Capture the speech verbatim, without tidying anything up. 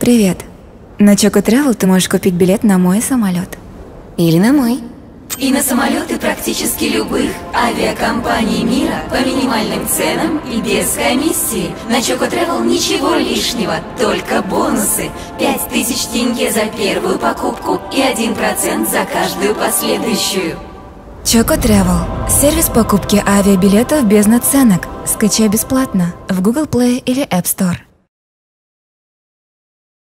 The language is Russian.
Привет. На Choco Travel ты можешь купить билет на мой самолет. Или на мой. И на самолеты практически любых авиакомпаний мира по минимальным ценам и без комиссии. На Choco Travel ничего лишнего, только бонусы. пять тысяч тенге за первую покупку и один процент за каждую последующую. Choco Travel. Сервис покупки авиабилетов без наценок. Скачай бесплатно в Google Play или App Store.